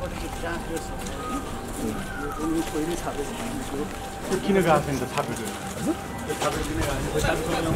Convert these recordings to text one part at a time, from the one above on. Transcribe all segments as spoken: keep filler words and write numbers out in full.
पहिल्यै छापेको त्यो किन गएको छैन त छापेको त्यो छापेको किन गएको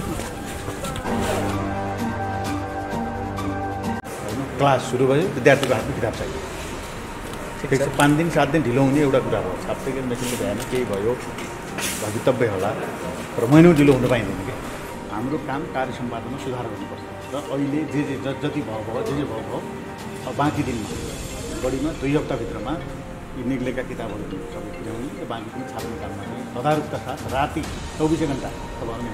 क्लास सुरु भयो विद्यार्थीको हातमा किताब चाहियो ठिक छ पाँच दिन सात दिन ढिलो हुने एउटा कुरा हो छाप्दैको मेसिनले भएन केही भयो भवितव्य होला र महिनौ ढिलो हुन पाइँदैन कि हाम्रो काम कार्य सम्पादनमा सुधार गर्नुपर्छ र अहिले जे जे जति भयो भयो जे जे भयो भयो अब बाँकी दिन बढीमा दुई हप्ताभित्रमा यी निक्लेका किताबहरू सबै किनाउने र बाँकी पनि छाप्ने काममा चाहिँ तदारुकका साथ राति चौबिसै घन्टा चलाउने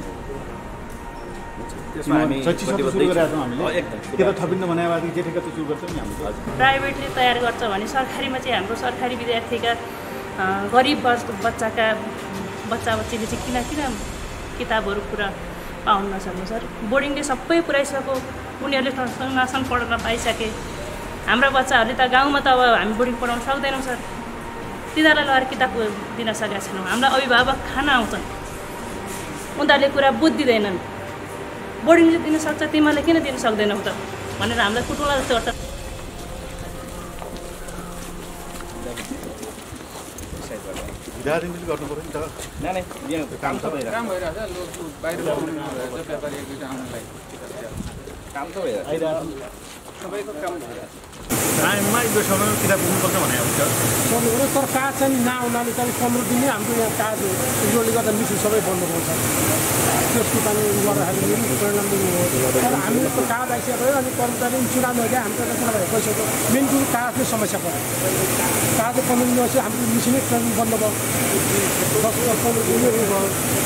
सुरु गरेका छौँ हामीले के त थपिन्न भने बाद जे ठिक सुरु गर्छौँ नि हामीले प्राइभेटले तयार गर्छ भने सरकारीमा चाहिँ हाम्रो सरकारी विद्यार्थीका गरिब बच्चाका बच्चा बच्चीले चाहिँ किन किन किताबहरू पुरा पाउन नसक्नु सर बोर्डिङले सबै पुऱ्याइसक्यो उनीहरूले नसन पढ्न पाइसके हाम्रा बच्चाहरूले त गाउँमा त अब हामी बोर्डिङ पढाउन सक्दैनौँ सर तिनीहरूलाई लगेर किताब दिन सकेका छैनौँ हामीलाई अभिभावक खान आउँछन् उनीहरूले कुरा बुझ्दिँदैनन् बोर्डिङले दिन सक्छ तिमीहरूले किन दिन सक्दैनौ त भनेर हामीलाई कुटुला जस्तो गर्छ विद्यार्थीले गर्नु पर्यो नि त नै नै यहाँ काम त भइरहेको काम भइरहेछ बाहिर व्यापारी एकजना आउनलाई काम त भइरहेको सबैको काम भइरहेको टाइममा यो समयमा किताब पुग्नुपर्छ भने हुन्छ सक्नु तर काज चाहिँ नआउनाले चाहिँ पन्ध्र दिन नै हाम्रो यहाँ काज यसले गर्दा मिसिन सबै बन्द हुन्छ त्यसको कारणले गर्दाखेरि परिणाम दिनु हो तर हामीले त काज आइसक्यो अनि कर्मचारी चुनाव नगए हाम्रो पैसाको मेन कुरो काजले समस्या पर्यो काज पन्ध्र दिन चाहिँ हाम्रो मिसिनै ट्रेनिङ बन्द भयो दस पन्ध्र दिन भयो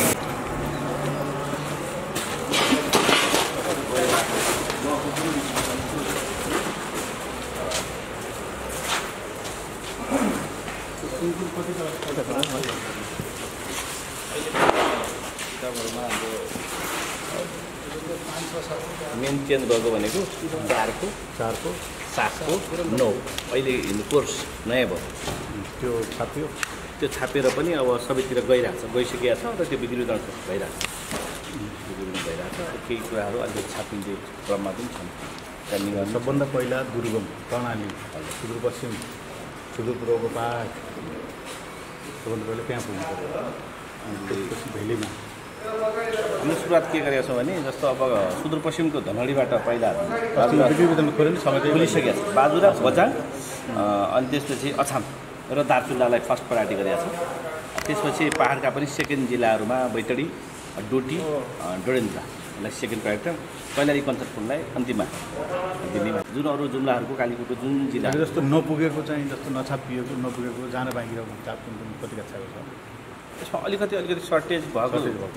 मेन चेन्ज भएको भनेको चारको चारको सातको नौ अहिले हिँड्नु कोर्स नयाँ भयो त्यो छापियो त्यो छापेर पनि अब सबैतिर गइरहेको छ गइसकेको छ र त्यो बिक्री वितरण भइरहेको छ बिक्री वितरण भइरहेको छ केही कुराहरू अलिकति छापिने क्रममा पनि छन् त्यहाँनिर सबभन्दा पहिला दुर्गम कर्णाली सुदूरपश्चिम सुदूरपूर्वको पाहाड सबभन्दा पहिला त्यहाँ पुग्नु पर्यो अनि त्यसपछि भेलीमा हामीले सुरुवात के गरेका छौँ भने जस्तो अब सुदूरपश्चिमको धनगढीबाट पहिला बिक्री वितरण खोल्यो नि समय खोलिसकेका छ बाजुरा बजाङ अनि त्यसपछि अछाम र दार्चुलालाई फर्स्ट प्रायोरिटी गरेका छ त्यसपछि पाहाडका पनि सेकेन्ड जिल्लाहरूमा बैतडी डोटी डोडेन्द्रालाई सेकेन्ड प्रायोरिटी कैलाली कञ्चनपुरलाई अन्तिममा दिल्लीमा जुन अरू जुम्लाहरूको कालीकोटको जुन जिल्ला जस्तो नपुगेको चाहिँ जस्तो नछापिएको नपुगेको जान बाँकी रहेको किताब कति कक्षाको छ त्यसमा अलिकति अलिकति सर्टेज भएको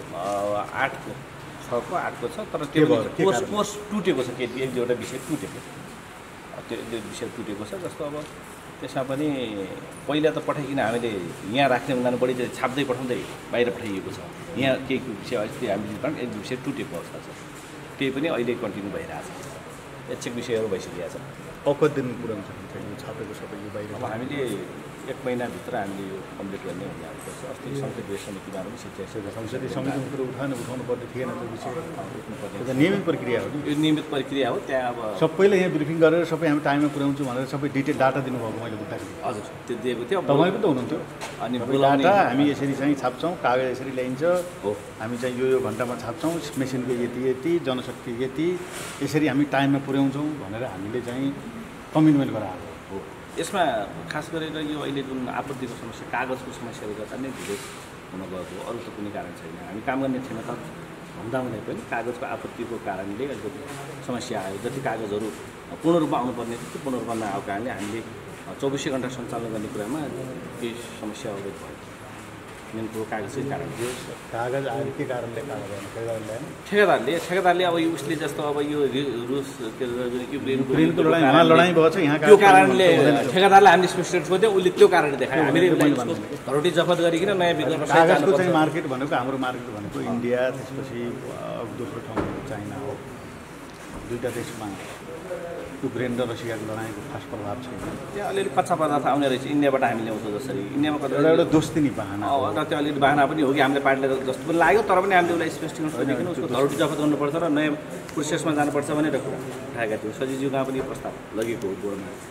आठको छको आठको छ तर त्यो कोर्स कोर्स टुटेको छ केही एक दुईवटा विषय टुटेको त्यो एक दुई विषय टुटेको छ जस्तो अब त्यसमा पनि पहिला त पठाइकन हामीले यहाँ राख्ने हुँदा बढी चाहिँ छाप्दै पठाउँदै बाहिर पठाइएको छ यहाँ केही विषय अस्ति हामीले एक दुई विषय टुटेको अवस्था छ त्यही पनि अहिले कन्टिन्यू भइरहेको छ ऐच्छिक विषयहरू भइसकेको छ औकत दिन पुऱ्याउँछ यो छापेको सबै यो बाहिर अब हामीले एक महिनाभित्र हामीले यो कम्प्लिट गर्ने भन्ने आउँछ अस्ति संसदीय समितिमा पनि सिद्धाएको छ संसदीय समितिको कुरो उठाउनु उठाउनु पर्ने थिएन त्यो विषय उठ्नुपर्ने नियमित प्रक्रिया हो यो नियमित प्रक्रिया हो त्यहाँ अब सबैले यहाँ ब्रिफिङ गरेर सबै हामी टाइममा पुऱ्याउँछु भनेर सबै डिटेल डाटा दिनुभएको मैले बुझ्दाखेरि हजुर त्यो दिएको थियो तपाईँको त हुनुहुन्थ्यो अनि डाटा हामी यसरी चाहिँ छाप्छौँ कागज यसरी ल्याइन्छ हो हामी चाहिँ यो यो घन्टामा छाप्छौँ मेसिनको यति यति जनशक्ति यति यसरी हामी टाइममा पुर्याउँछौँ भनेर हामीले चाहिँ कमिटमेन्ट गराएको हो यसमा खास गरेर यो अहिले जुन आपत्तिको समस्या कागजको समस्याले गर्दा नै ढिलो हुन गएको अरू त कुनै कारण छैन हामी काम गर्ने छैन त हुँदा हुँदै पनि कागजको आपत्तिको कारणले अलिकति समस्या आयो जति कागजहरू पूर्ण रूपमा आउनुपर्ने थियो त्यो पूर्ण रूपमा नआएको कारणले हामीले चौबिसै घन्टा सञ्चालन गर्ने कुरामा केही समस्या अवगत भयो मेन कुरो कागजकै कारण कागज आयो के कारणले कागज ठेकेदारले ठेकेदारले ठेकेदारले अब यो उसले जस्तो अब यो रुस युक्रेनको लडाइँ लडाइँ भएको छ यहाँ त्यो कारणले ठेकेदारलाई हामीले स्पेसिफिक खोज्यौँ उसले त्यो कारणले देखायो हामीले धरोटी जफत गरिकन नयाँ विकल्प कागजको चाहिँ मार्केट भनेको हाम्रो मार्केट भनेको इन्डिया त्यसपछि दोस्रो ठाउँ चाइना हो दुईवटा देशमा युक्रेन र रसियाको लडाइँको खास प्रभाव छैन त्यहाँ अलिअलि कच्चा पदार्थ आउने रहेछ इन्डियाबाट हामी ल्याउँछौँ जसरी इन्डियामा कता एउटा दोस्ती नि बाहना र त्यो अलिअलि बाहना पनि हो कि हामीले पार्टीले जस्तो पनि लाग्यो तर पनि हामीले उसलाई स्पेसिफिक खोजिकन उसको धरोटी जफत गर्नुपर्छ र नयाँ प्रोसेसमा जानुपर्छ भनेर कुरा उठाएका थियौँ सजिजीमा पनि प्रस्ताव लगेको हो बोर्डमा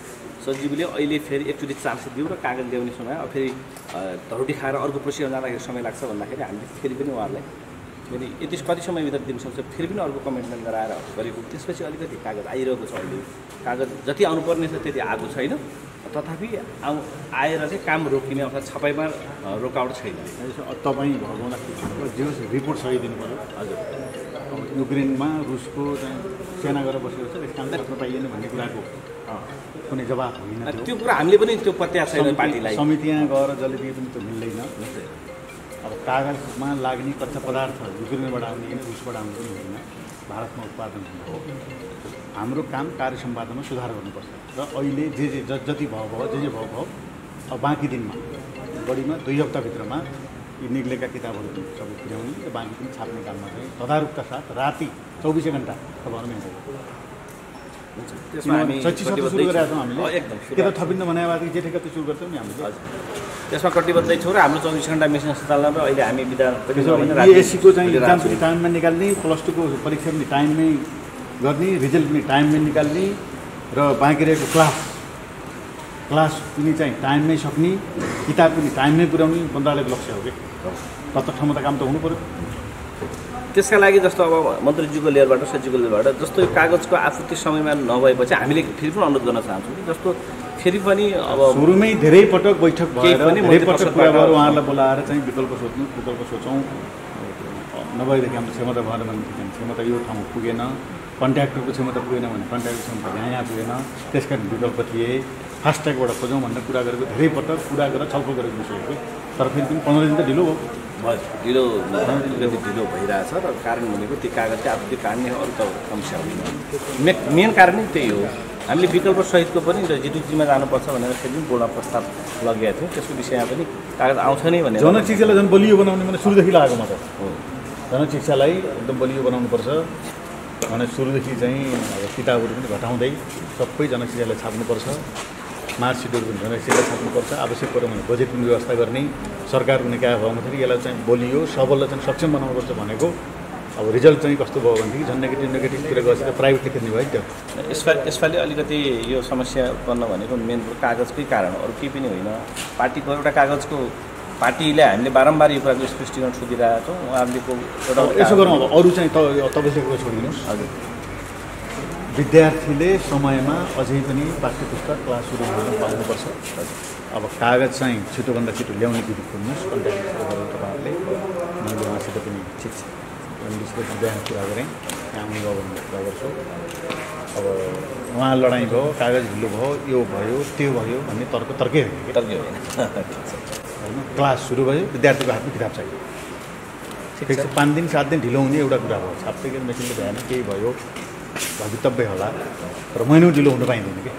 सचिवले अहिले फेरि एकचोटि चान्स दिउँ र कागज ल्याउने समय अब फेरि धरोटी खाएर अर्को प्रोसिजर जाँदाखेरि समय लाग्छ भन्दाखेरि हामीले फेरि पनि उहाँहरूलाई फेरि यति कति समयभित्र दिन सक्छ फेरि पनि अर्को कमिटमेन्ट गराएर गरेको त्यसपछि अलिकति कागज आइरहेको छ अहिले कागज जति आउनुपर्ने छ त्यति आएको छैन तथापि आउ आएर चाहिँ काम रोकिने अथवा छपाइमा रोकावट छैन तपाईँ भगाउँदाखेरि जे होस् रिपोर्ट सहिदिनु पऱ्यो हजुर युक्रेनमा रुसको चाहिँ सेना गरेर बसेको छ त्यस कारणले आफ्नो पाइएन भन्ने कुराको कुनै जवाब होइन त्यो कुरा हामीले पनि त्यो पत्याएको छैन पार्टीलाई समिति यहाँ गएर जसले दिए पनि त्यो मिल्दैन अब कागजमा लाग्ने कच्चा पदार्थ युक्रेनबाट आउने रुसबाट आउने पनि होइन भारतमा उत्पादन हुने हो हाम्रो काम कार्य सम्पादनमा सुधार गर्नुपर्छ र अहिले जे जे जति भाव भयो जे जे भाव भयो अब बाँकी दिनमा बढीमा दुई हप्ताभित्रमा यी निक्लेका किताबहरू सबै पुर्याउने र बाँकी दिन छाप्ने काममा चाहिँ तदारुकका साथ राति चौबिसै घन्टा तपाईँहरू शैक्षिक सत्र सुरु गरेका छौँ हामीले के त थपिन्न भने बाद जे ठेक्का त्यो सुरु गर्छौँ नि हामीले त्यसमा कटिबद्धै छौँ र हाम्रो चौबिस घन्टा मेसिन सञ्चालन र अहिले हामी विधा एसीको चाहिँ इक्जाम पनि टाइममा निकाल्ने प्लस टूको परीक्षा पनि टाइममै गर्ने रिजल्ट पनि टाइममै निकाल्ने र बाँकी रहेको क्लास क्लास पनि चाहिँ टाइममै सक्ने किताब पनि टाइममै पुर्याउने मन्त्रालयको लक्ष्य हो कि तत्त ठाउँमा त काम त हुनु पऱ्यो त्यसका लागि जस्तो अब मन्त्रीज्यूको लेयरबाट सचिवको लेयरबाट जस्तो यो कागजको आपूर्ति समयमा नभएपछि हामीले फेरि पनि अनुरोध गर्न चाहन्छौँ कि जस्तो फेरि पनि अब सुरुमै धेरै पटक बैठक भएर धेरै पटक कुरा गरेर उहाँहरूलाई बोलाएर चाहिँ विकल्प सोध्नु विकल्प सोचौँ नभएदेखि हाम्रो क्षमता भएन भनेदेखि क्षमता यो ठाउँ पुगेन कन्ट्र्याक्टरको क्षमता पुगेन भने कन्ट्र्याक्टरको क्षमता यहाँ यहाँ पुगेन त्यस कारण विकल्प थिए फास्ट्यागबाट खोजौँ भनेर कुरा गरेको धेरै पटक कुरा गरेर छलफल गरेको विषय हो तर फेरि पनि पन्ध्र दिन त ढिलो हो भयो ढिलो अलिकति ढिलो भइरहेछ र कारण भनेको त्यो कागजकै आपूर्ति काट्ने अरू त समस्या होइन मे मेन कारण नै त्यही हो हामीले विकल्प सहितको पनि जिटुजीमा जानुपर्छ भनेर फेरि पनि बोर्डमा प्रस्ताव लगेका थियौँ त्यसको विषयमा पनि कागज आउँछ नै भनेर जनशिक्षालाई झन् बलियो बनाउने भने सुरुदेखि लागेको मात्र हो जनशिक्षालाई एकदम बलियो बनाउनुपर्छ भने सुरुदेखि चाहिँ अब किताबहरू पनि घटाउँदै सबै जनशिक्षालाई छाप्नुपर्छ मार्कसिटहरू पनि जनशिक्षालाई छाप्नुपर्छ आवश्यक पऱ्यो भने बजेट पनि व्यवस्था गर्ने सरकारको निकाय भएपछि यसलाई चाहिँ बलियो सबललाई चाहिँ सक्षम बनाउनुपर्छ भनेको अब रिजल्ट चाहिँ कस्तो भयो भनेदेखि झन् नेगेटिभ नेगेटिभ कुरा गर्छ प्राइभेटले खेल्ने भयो त्यो यसपालि यसपालि अलिकति यो समस्या उत्पन्न भनेको मेन कागजकै कारण अरू केही पनि होइन पार्टीको एउटा कागजको पार्टीले हामीले बारम्बार यो कुराको स्पष्टीकरण सोधिरहेका छौँ उहाँहरूको एउटा यसो गरौँ अब अरू चाहिँ तपाईँले कुरा छोडिदिनुहोस् हजुर विद्यार्थीले समयमा अझै पनि पाठ्य पुस्तक क्लास सुरु गर्न पाउनुपर्छ अब कागज चाहिँ छिटोभन्दा छिटो ल्याउने विधि खोज्नुहोस् कन्ट्याक्ट तपाईँहरूले मैले उहाँसित पनि ठिक छ इङ्ग्लिसको बिहान कुरा गरेँ त्यहाँ आउनु भयो भने कुरा गर्छु अब उहाँ लडाइँ भयो कागज ढिलो भयो यो भयो त्यो भयो भन्ने तर्क तर्कै होइन कि तर्कै होइन होइन क्लास सुरु भयो विद्यार्थीको हातमा किताब चाहियो ठिक छ पाँच दिन सात दिन ढिलो हुने एउटा कुरा भयो छाप्दै मेसिनले भएन केही भयो भवितव्य होला तर महिनौ ढिलो हुनु पाइँदैन कि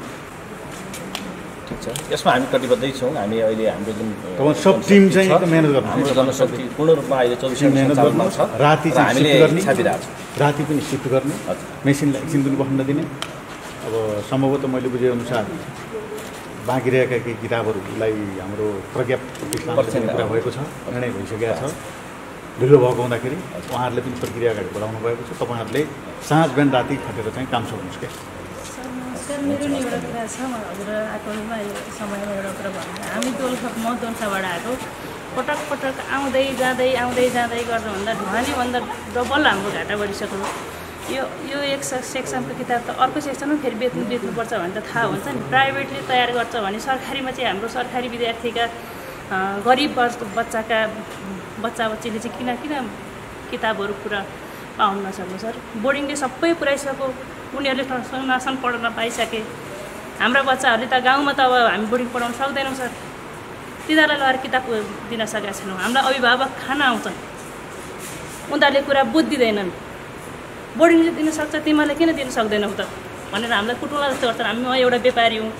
ठिक छ यसमा हामी कटिबद्धै छौँ हामी अहिले हाम्रो जुन सब टिम चाहिँ एकदम मेहनत गर्नु हाम्रो जनशक्ति पूर्ण रूपमा अहिले चौबिस मेहनत गर्नु छ राति चाहिँ हामीले गर्ने छापिरहेको छ राति पनि सिफ्ट गर्ने मेसिनलाई एकछिन पनि बस्न दिने अब सम्भवतः मैले बुझेअनुसार बाँकी रहेका केही किताबहरूलाई हाम्रो प्रज्ञा प्रतिष्ठानले कुरा भएको छ निर्णय भइसकेको छ ढिलो भएको हुँदाखेरि उहाँहरूले पनि प्रक्रिया अगाडि बढाउनु भएको छ तपाईँहरूले साँझ बिहान राति खटेर चाहिँ काम सक्नुहोस् क्या सर मेरो नि एउटा कुरा छ म हजुर आएकोमा यो समयमा एउटा कुरा भन्नु हामी दोलखा म दोलखाबाट आएको पटक पटक आउँदै जाँदै आउँदै जाँदै गर्दा भन्दा ढुवानीभन्दा डबल हाम्रो घाटा बढिसक्यो यो यो एक सेक्सनको किताब त अर्को सेक्सनमा फेरि बेच्नु बेच्नुपर्छ भने त थाहा हुन्छ नि प्राइभेटले तयार गर्छ भने सरकारीमा चाहिँ हाम्रो सरकारी विद्यार्थीका गरिब बच्चाका बच्चा बच्चीले चाहिँ किन किन किताबहरू पुरा पाउन नसक्नु सर बोर्डिङले सबै पुऱ्याइसक्यो उनीहरूले नासन पढ्न पाइसके हाम्रा बच्चाहरूले त गाउँमा त अब हामी बोर्डिङ पढाउन सक्दैनौँ सर तिनीहरूलाई लगाएर किताब दिन सकेका छैनौँ हामीलाई अभिभावक खान आउँछन् उनीहरूले कुरा बुझ्दिँदैनन् बोर्डिङले दिन सक्छ तिमीहरूले किन दिन सक्दैनौ त भनेर हामीलाई कुटुला जस्तो गर्छन् हामी म एउटा व्यापारी हुँ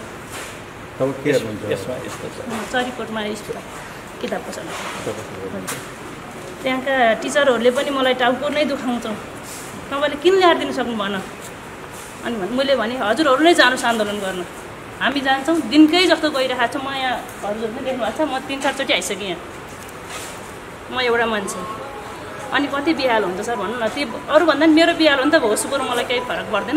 चरीकोटमा किताब पसल त्यहाँका टिचरहरूले पनि मलाई टाउको नै दुखाउँछ तपाईँले किन ल्याएर दिन सक्नु भन अनि मैले भने हजुरहरू नै जानुहोस् आन्दोलन गर्न हामी जान्छौँ दिनकै जस्तो गइरहेको छु म यहाँ हजुर नै देख्नु भएको छ म तिन चारचोटि आइसकेँ यहाँ म एउटा मान्छे अनि कति बिहाल हुन्छ सर भन्नु न त्यो अरूभन्दा पनि मेरो बिहाल हो नि त भोसुको मलाई केही फरक पर्दैन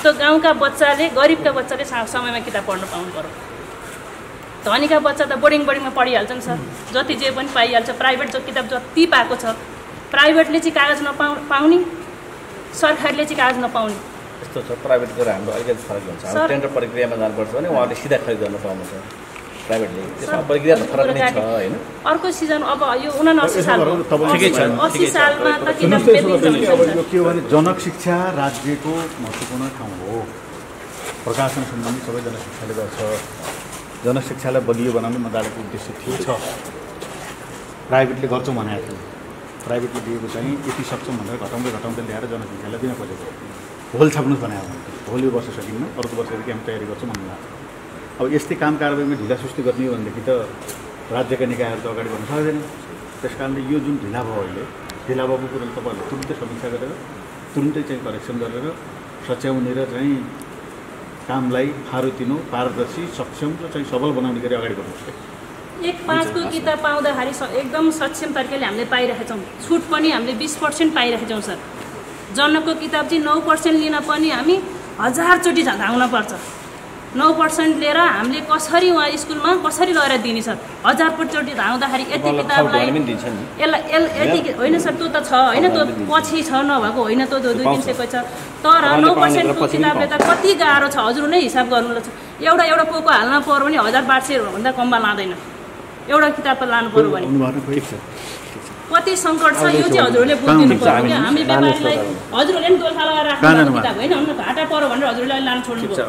त्यो गाउँका बच्चाले गरिबका बच्चाले समयमा किताब पढ्न पाउनु पर्यो। धनीका बच्चा त बोर्डिङ बोर्डिङमा पढिहाल्छन् सर, जति जे पनि पाइहाल्छ। प्राइभेट जो किताब जति पाएको छ, प्राइभेटले चाहिँ कागज नपाउ पाउने सरकारले चाहिँ कागज नपाउने यस्तो छ। प्राइभेट गरेर हाम्रो अलिकति फरक हुन्छ। हाम्रो टेन्डर प्रक्रियामा जानुपर्छ भने उहाँले सिधा खरिद गर्न पाउनुहुन्छ। प्राइभेटले त्यसमा प्रक्रिया त फरक नै छ होइन। अर्को सिजन अब यो उनासी सालको ठिकै छ, अस्सी सालमा त किन यो के हो भने जनक शिक्षा राज्यको महत्त्वपूर्ण ठाउँ हो। प्रकाशन सम्बन्धी सबै जनशिक्षाले गर्छ। जनशिक्षालाई बलियो बनाउने मजालेको उद्देश्य थियो छ। प्राइभेटले गर्छौँ भनेको थियो। प्राइभेटले दिएको चाहिँ यति सक्छौँ भनेर घटाउँदै घटाउँदै ल्याएर जनशिक्षालाई दिन खोजेको होल छाप्नुहोस् भनेको होल यो वर्ष सकिन्न, अर्को वर्षदेखि हामी तयारी गर्छौँ भन्नु लाग्छ। अब यस्तै काम कारबाहीमा ढिला सुस्ती गर्ने हो भनेदेखि त राज्यका निकायहरू त अगाडि बढ्न सक्दैन। त्यस कारणले यो जुन ढिला भयो अहिले, ढिला भएको कुरो तपाईँहरूले तुरुन्तै समीक्षा गरेर तुरुन्तै चाहिँ करेक्सन गरेर सच्याउने र चाहिँ कामलाई फारोतिनो पारदर्शी सक्षम र चाहिँ सबल बनाउने गरी अगाडि बढ्नुहोस्। एक पाँचको किताब पाउँदाखेरि एकदम सक्षम तरिकाले हामीले पाइरहेका छौँ। छुट पनि हामीले बिस पर्सेन्ट पाइरहेका छौँ सर। जनकको किताब चाहिँ नौ पर्सेन्ट लिन पनि हामी हजारचोटि धाउन पर्छ। नौ पर्सेन्ट लिएर हामीले कसरी उहाँ स्कुलमा कसरी लगेर दिने सर। हजारचोटि धाउँदाखेरि यति किताबलाई यसलाई यति होइन सर, त्यो त छ होइन, त्यो पछि छ नभएको होइन, त्यो दुई तिन सयको छ। तर नौ पर्सेन्टको किताबले त कति गाह्रो छ हजुर नै हिसाब गर्नु छ। एउटा एउटा पोको हाल्न पर्यो भने हजार बाह्र सयभन्दा कममा लाँदैन एउटा किताब लानु पर्यो भने। कति सङ्कट छ यो चाहिँ हजुरहरूले बुझिदिनु पर्यो क्या। हामी व्यापारीलाई हजुरहरूले पनि दोलखा लगाएर राख्नु किताब होइन, घाटा पर्यो भनेर हजुरले लानु छोड्नु पर्यो।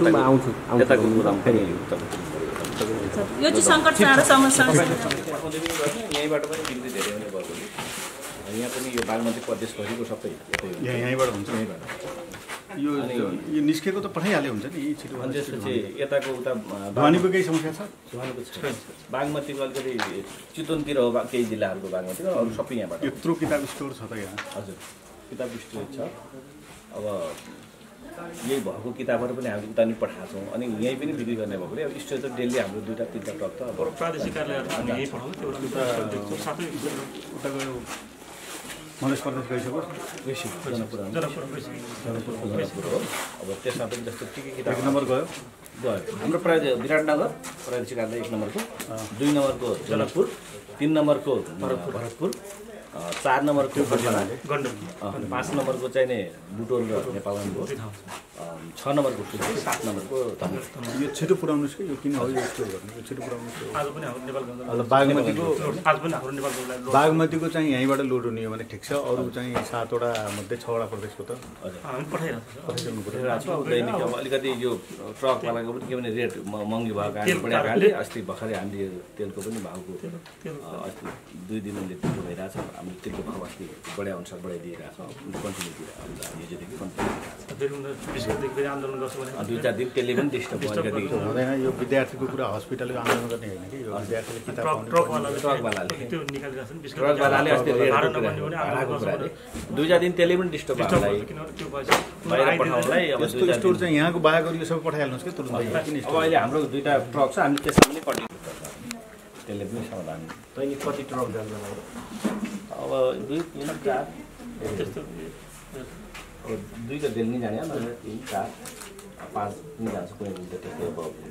यो चाहिँ सङ्कट साह्रो समस्या छ। यहीँबाट पनि बिक्री धेरै हुने भएको यहाँ पनि यो बागमती प्रदेशभरिको सबै यहाँ यहीँबाट हुन्छ। यो यो निस्केको त पठाइहाल्यो हुन्छ नि छिटो। अनि त्यसपछि यताको उता ध्वनिको केही समस्या छ? ध्वनिको छैन। बागमतीको अलिकति चितवनतिर हो केही जिल्लाहरूको बागमती, अरू सबै यहाँबाट। यत्रो किताब स्टोर छ त यहाँ? हजुर, किताब स्टोर छ। अब यही भएको किताबहरू पनि हामीले उता नि पठाएको छौँ अनि यहीँ पनि बिक्री गर्ने भएकोले अब स्टोर त डेली हाम्रो दुईवटा तिनवटा ट्रक त अब प्रादेशिक कार्यालयहरू यहीँ पठाउँछ। साथै उता गयो मधेस प्रदेश गइसक्यो, गइसक्यो जनकपुर जनकपुर हो। अब त्यसमा पनि जस्तो के के किताब एक नम्बर गयो गयो हाम्रो प्राय विराटनगर प्रादेशिक कार्यालय एक नम्बरको, दुई नम्बरको जनकपुर, तिन नम्बरको भरतपुर भरतपुर चार नम्बरको गण्डकी, पाँच नम्बरको चाहिँ नि बुटोल र नेपालगञ्ज, छ नम्बरको सुर्खेत, सात नम्बरको धनगढी। यो छिटो पुऱ्याउनुहोस् कि यो किन हो यो स्टोर गर्नु यो छिटो पुऱ्याउनुहोस्। आज पनि हाम्रो नेपालगञ्ज बागमतीको आज पनि हाम्रो नेपालगञ्ज बागमतीको चाहिँ यहीँबाट लोड हुने हो भने ठिक छ। अरू चाहिँ सातवटा मध्ये छवटा प्रदेशको त हामी पठाइरहेको पठाइसक्नु पऱ्यो। छ दैनिक अब अलिकति यो ट्रकवालाको पनि के भने रेट महँगी भएको कारणले बढेको कारणले अस्ति भर्खरै हामीले तेलको पनि भाउको अस्ति दुई दिनले ढिलो भइरहेछ। हामीले तेलको भाउ अस्ति बढे अनुसार बढाइदिइरहेको छ, कन्टिन्यू दिइरहेको हिजोदेखि कन्टिन्यू आन्दोलन गर्छु भने दुई चार दिन त्यसले पनि डिस्टर्ब अलिकति हुँदैन। यो विद्यार्थीको कुरा हस्पिटलको आन्दोलन गर्ने होइन कि यो विद्यार्थीले किताब पाउने ट्रकवालाले ट्रकवालाले त्यो निकालिरहेको छ नि। ट्रकवालाले अस्ति भाडा नबन्ने भने भाडाको कुराले दुई चार दिन त्यसले पनि डिस्टर्ब हामीलाई त्यो पैसा बाहिर पठाउनलाई। अब यस्तो स्टोर चाहिँ यहाँको बाहेक यो सबै पठाइहाल्नुहोस् कि तुरुन्तै किन अब अहिले हाम्रो दुईवटा ट्रक छ, हामी त्यसमा पनि कटिङ त्यसले पनि समाधान। दैनिक कति ट्रक जान्छ अब दुई तिन चार त्यस्तो दुईवटा डेली जाने तिन चार पाँच पनि जान्छ कुनै दिन त त्यस्तै।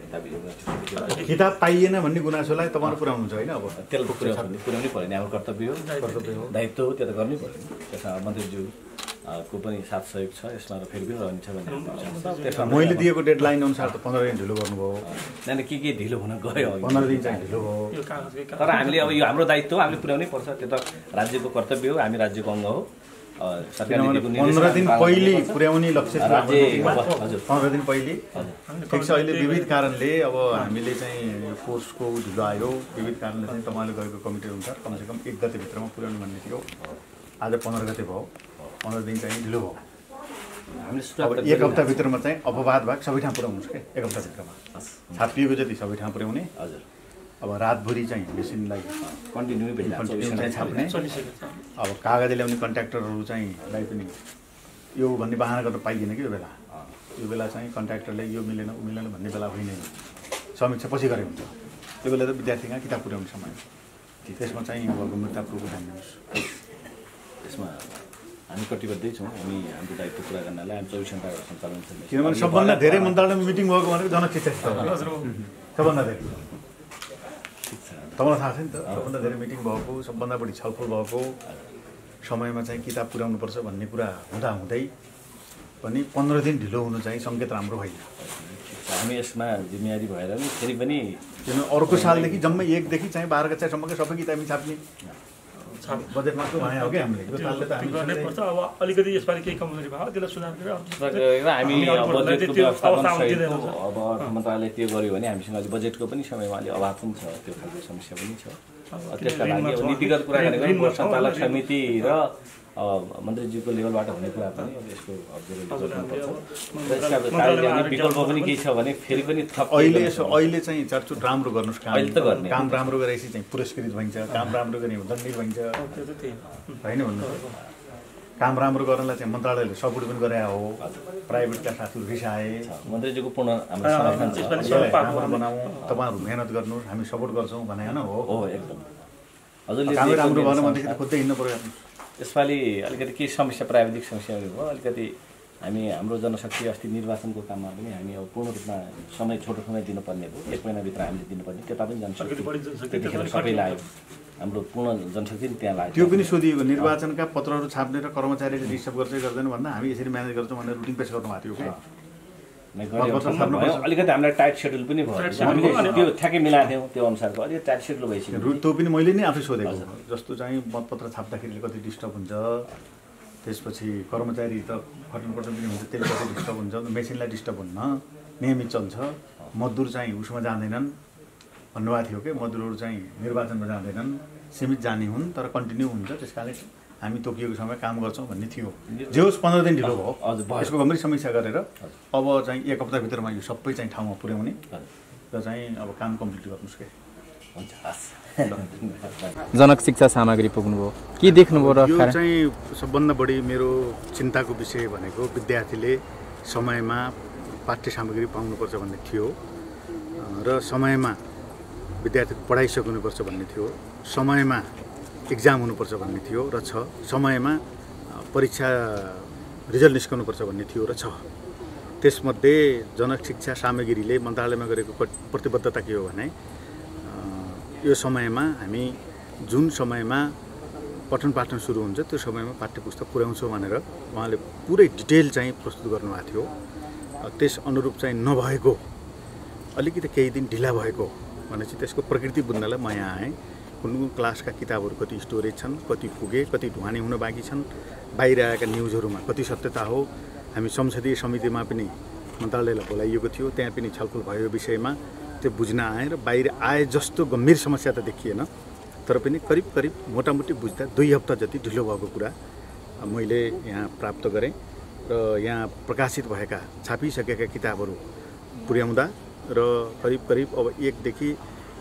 अब किताब पाइएन भन्ने गुनासोलाई तपाईँहरू पुऱ्याउनुहुन्छ होइन? अब तेलको पुऱ्याउनु पुऱ्याउनै पऱ्यो नि, हाम्रो कर्तव्य हो, कर्तव्य हो, दायित्व हो, त्यो त गर्नै पऱ्यो नि। त्यसमा मन्त्रीज्यू को पनि साथ सहयोग छ यसमा र फेरि पनि रहन्छ भने त्यसमा मैले दिएको डेडलाइन अनुसार त पन्ध्र दिन ढिलो गर्नुभयो। नानी के के ढिलो हुन गयो, पन्ध्र दिन चाहिँ ढिलो भयो। तर हामीले अब यो हाम्रो दायित्व हो, हामीले पुर्याउनै पर्छ। त्यो त राज्यको कर्तव्य हो, हामी राज्यको अङ्ग हो। सरकारले पन्ध्र दिन पहिले पुर्याउने लक्ष्य राज्य हजुर पन्ध्र दिन पहिले ठिक छ। अहिले विविध कारणले अब हामीले चाहिँ कोर्सको ढिलो आयो, विविध कारणले चाहिँ तपाईँले गएको कमिटी अनुसार कमसेकम एक गतेभित्रमा पुर्याउनु भन्ने थियो। आज पन्ध्र गते भयो, पन्ध्र दिन चाहिँ ढिलो भयो। हामीले अब एक हप्ताभित्रमा चाहिँ अपवाद भाग सबै ठाउँ पुऱ्याउनुहोस् क्या। एक हप्ताभित्रमा छापिएको जति सबै ठाउँ पुर्याउने। हजुर अब रातभरि चाहिँ मेसिनलाई कन्टिन्यू कन्टिन्यू चाहिँ छाप्ने। अब कागज ल्याउने कन्ट्र्याक्टरहरू चाहिँ लाई पनि यो भन्ने बाहना गर्दा पाइएन कि यो बेला। यो बेला चाहिँ कन्ट्र्याक्टरले यो मिलेन उ मिलेन भन्ने बेला होइन, समीक्षा पछि गरे हुन्छ। त्यो बेला त विद्यार्थीमा किताब पुर्याउने समय त्यसमा चाहिँ अब गुणवत्तापूर्वक ध्यान दिनुहोस्। त्यसमा हामी कटिबद्धै छौँ हामी हाम्रो दायित्व पुरा गर्नलाई हामी चौबिस घण्टा सञ्चालन छ किनभने सबभन्दा धेरै मन्त्रालयमा मिटिङ भएको भनेको जनशिक्षा सबभन्दा धेरै तपाईँलाई थाहा छ नि त सबभन्दा धेरै मिटिङ भएको सबभन्दा बढी छलफल भएको समयमा चाहिँ किताब पुर्याउनुपर्छ भन्ने कुरा हुँदा हुँदै पनि पन्ध्र दिन ढिलो हुनु चाहिँ सङ्केत राम्रो होइन हामी यसमा जिम्मेवारी भएर नि फेरि पनि किनभने अर्को सालदेखि जम्मै एकदेखि चाहिँ बाह्र कक्षासम्मकै सबै किताब छाप्ने बजेटमा त भने हो कि हामीले यो सालले त हामी पर्छ अब अलिकति यसपालि केही कमजोरी भयो त्यसलाई सुधार गरेर हामी बजेटको व्यवस्थापन सहित अब अर्थ मन्त्रालयले त्यो गर्यो भने हामीसँग अहिले बजेटको पनि समयमा अलि अभाव पनि छ त्यो खालको समस्या पनि छ त्यसका लागि अब नीतिगत कुरा गरेको सञ्चालक समिति र मन्त्रीज्यूको लेभलबाट हुने कुरा पनि अब यसको अब्जर्भ गर्नुपर्छ विकल्प पनि केही छ भने फेरि पनि थप अहिले यसो अहिले चाहिँ चारचुट राम्रो गर्नुहोस् काम अहिले त गर्ने काम राम्रो गरेपछि चाहिँ पुरस्कृत भइन्छ काम राम्रो गर्ने दण्डित भइन्छ होइन भन्नु काम राम्रो गर्नलाई चाहिँ मन्त्रालयले सपोर्ट पनि गरे हो प्राइभेटका साथीहरू रिसाए मन्त्रीज्यूको पूर्ण हाम्रो बनाऊ तपाईँहरू मेहनत गर्नुहोस् हामी सपोर्ट गर्छौँ भने होइन हो एकदम हजुरले काम राम्रो भएन भनेदेखि खोज्दै हिँड्नु पऱ्यो यसपालि अलिकति केही समस्या प्राविधिक समस्याहरू भयो अलिकति हामी हाम्रो जनशक्ति अस्ति निर्वाचनको काममा पनि हामी अब पूर्ण रूपमा समय छोटो समय दिनुपर्ने भयो एक महिनाभित्र हामीले दिनुपर्ने त्यता पनि जनशक्ति त्यतिखेर सबैलाई आयो हाम्रो पूर्ण जनशक्ति पनि त्यहाँ लाग्यो त्यो पनि सोधिएको निर्वाचनका पत्रहरू छाप्ने र कर्मचारीले डिस्टर्ब गर्दै गर्दैन भन्दा हामी यसरी म्यानेज गर्छौँ भनेर रुटिन पेस गर्नुभएको थियो अलिकति हामीलाई टाइट सेड्युल पनि भयो हामीले त्यो ठ्याक्कै मिलाएको थियौँ त्यो अनुसारको अलिकति टाइट सेड्युल भइसक्यो त्यो पनि मैले नै आफै सोधेको जस्तो चाहिँ मतपत्र छाप्दाखेरि कति डिस्टर्ब हुन्छ त्यसपछि कर्मचारी त खट्नुपर्छ पनि हुन्छ त्यसले कति डिस्टर्ब हुन्छ मेसिनलाई डिस्टर्ब हुन्न नियमित चल्छ मजदुर चाहिँ उसमा जाँदैनन् भन्नुभएको थियो कि मजदुरहरू चाहिँ निर्वाचनमा जाँदैनन् सीमित जाने हुन् तर कन्टिन्यू हुन्छ त्यस कारण हामी तोकिएको समय काम गर्छौँ भन्ने थियो जे होस् पन्ध्र दिन ढिलो भयो यसको गम्भीर समीक्षा गरेर अब चाहिँ एक हप्ताभित्रमा यो सबै चाहिँ ठाउँमा पुर्याउने र चाहिँ अब काम कम्प्लिट गर्नुहोस् के हुन्छ हस् जनक शिक्षा सामग्री पुग्नुभयो के देख्नुभयो र यो चाहिँ सबभन्दा बढी मेरो चिन्ताको विषय भनेको विद्यार्थीले समयमा पाठ्य सामग्री पाउनुपर्छ भन्ने थियो र समयमा विद्यार्थी पढाइसक्नुपर्छ भन्ने थियो समयमा इक्जाम हुनुपर्छ भन्ने थियो र छ समयमा परीक्षा रिजल्ट निस्कनुपर्छ भन्ने थियो र छ त्यसमध्ये जनक शिक्षा सामग्रीले मन्त्रालयमा गरेको प्रतिबद्धता के हो भने यो समयमा हामी जुन समयमा पठन पाठन सुरु हुन्छ त्यो समयमा पाठ्यपुस्तक पुर्याउँछौँ भनेर उहाँले पुरै डिटेल चाहिँ प्रस्तुत गर्नुभएको थियो त्यस अनुरूप चाहिँ नभएको अलिकति केही दिन ढिला भएको भनेपछि त्यसको प्रकृति बुझ्नलाई म यहाँ आएँ कुन कुन क्लासका किताबहरू कति स्टोरेज छन् कति पुगे कति ढुवानी हुन बाँकी छन् बाहिर आएका न्युजहरूमा कति सत्यता हो हामी संसदीय समितिमा पनि मन्त्रालयलाई बोलाइएको थियो त्यहाँ पनि छलफल भयो विषयमा त्यो बुझ्न आएँ र बाहिर आए जस्तो गम्भीर समस्या त देखिएन तर पनि करिब करिब मोटामोटी बुझ्दा दुई हप्ता जति ढिलो भएको कुरा मैले यहाँ प्राप्त गरेँ र यहाँ प्रकाशित भएका छापिसकेका किताबहरू पुर्याउँदा र करिब करिब अब एकदेखि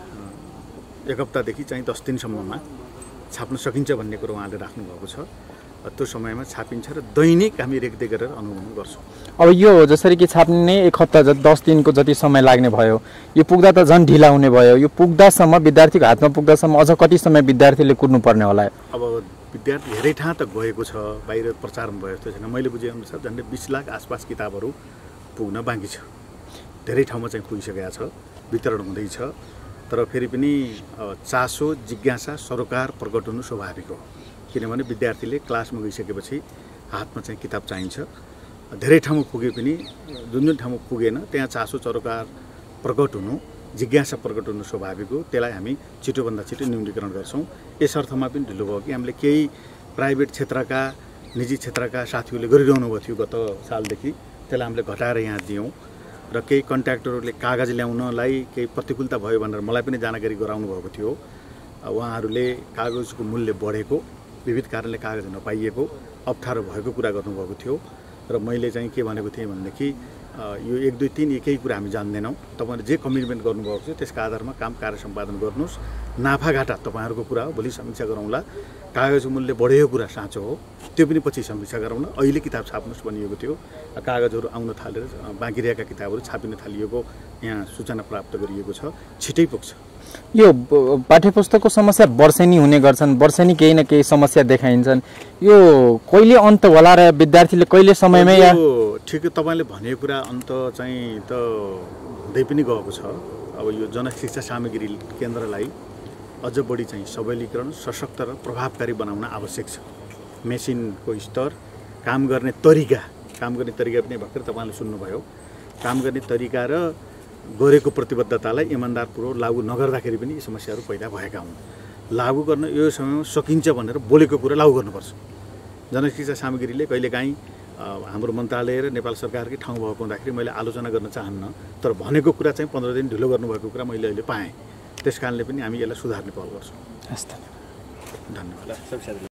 एक हप्तादेखि चाहिँ दस दिनसम्ममा छाप्न सकिन्छ भन्ने कुरो उहाँले राख्नुभएको छ त्यो समयमा छापिन्छ र दैनिक हामी रेखदेख गरेर अनुगमन गर्छौँ अब यो जसरी कि छाप्ने एक हप्ता जति दस दिनको जति समय लाग्ने भयो यो पुग्दा त झन् ढिला हुने भयो यो पुग्दासम्म विद्यार्थीको हातमा पुग्दासम्म अझ कति समय विद्यार्थीले कुर्नुपर्ने होला अब विद्यार्थी धेरै ठाउँ त गएको छ बाहिर प्रचारमा भयो जस्तो छैन मैले बुझेअनुसार झन्डै बिस लाख आसपास किताबहरू पुग्न बाँकी छ धेरै ठाउँमा चाहिँ पुगिसकेको छ वितरण हुँदैछ तर फेरि पनि चासो जिज्ञासा सरोकार प्रकट हुनु स्वाभाविक हो किनभने विद्यार्थीले क्लासमा गइसकेपछि हातमा चाहिँ किताब चाहिन्छ धेरै ठाउँमा पुगे पनि जुन जुन ठाउँमा पुगेन त्यहाँ चासो सरोकार प्रकट हुनु जिज्ञासा प्रकट हुनु स्वाभाविक हो त्यसलाई हामी छिटोभन्दा छिटो न्यूनीकरण गर्छौँ यस अर्थमा पनि ढिलो भयो कि हामीले केही प्राइभेट क्षेत्रका निजी क्षेत्रका साथीहरूले गरिरहनु भएको थियो गत सालदेखि त्यसलाई हामीले घटाएर यहाँ दियौँ र केही कन्ट्र्याक्टरहरूले कागज ल्याउनलाई केही प्रतिकूलता भयो भनेर मलाई पनि जानकारी गराउनु भएको थियो उहाँहरूले कागजको मूल्य बढेको विविध कारणले कागज नपाइएको अप्ठ्यारो भएको कुरा गर्नुभएको थियो र मैले चाहिँ के भनेको थिएँ भनेदेखि यो एक दुई तिन एकै कुरा हामी जान्दैनौँ तपाईँहरूले जे कमिटमेन्ट गर्नुभएको छ त्यसका आधारमा काम कार्य सम्पादन गर्नुहोस् नाफाघाटा तपाईँहरूको कुरा हो भोलि समीक्षा गरौँला कागजको मूल्य बढेको कुरा साँचो हो, त्यो पनि पछि समीक्षा गराउन अहिले किताब छाप्नुहोस् भनिएको थियो। कागजहरू आउन थालेर बाँकी रहेका किताबहरू छापिन थालिएको यहाँ सूचना प्राप्त गरिएको छ, छिटै पुग्छ। यो पाठ्यपुस्तकको समस्या वर्षेनी हुने गर्छन्, वर्षेनी केही न केही समस्या देखाइन्छन्, यो कहिले अन्त होला र विद्यार्थीले कहिले समयमै या ठिक तपाईँले भनेको कुरा अन्त चाहिँ त हुँदै पनि गएको छ। अब यो जनशिक्षा सामग्री केन्द्रलाई अझ बढी चाहिँ सबलीकरण, सशक्त र प्रभावकारी बनाउन आवश्यक छ। मेसिनको स्तर, काम गर्ने तरिका काम गर्ने तरिका पनि भर्खर तपाईँले सुन्नुभयो। काम गर्ने तरिका र गरेको प्रतिबद्धतालाई इमान्दारपूर्वक लागू नगर्दाखेरि पनि यी समस्याहरू पैदा भएका हुन्। लागू गर्न यो समयमा सकिन्छ भनेर बोलेको कुरा लागू गर्नुपर्छ। जनशिक्षा सामग्रीले कहिलेकाहीँ हाम्रो मन्त्रालय र नेपाल सरकारकै ठाउँ भएको हुँदाखेरि मैले आलोचना गर्न चाहन्न, तर भनेको कुरा चाहिँ पन्ध्र दिन ढिलो गर्नुभएको कुरा मैले अहिले पाएँ। त्यस कारणले पनि हामी यसलाई सुधार्ने पहल गर्छौँ। हस्, धन्यवाद। धन्यवाद।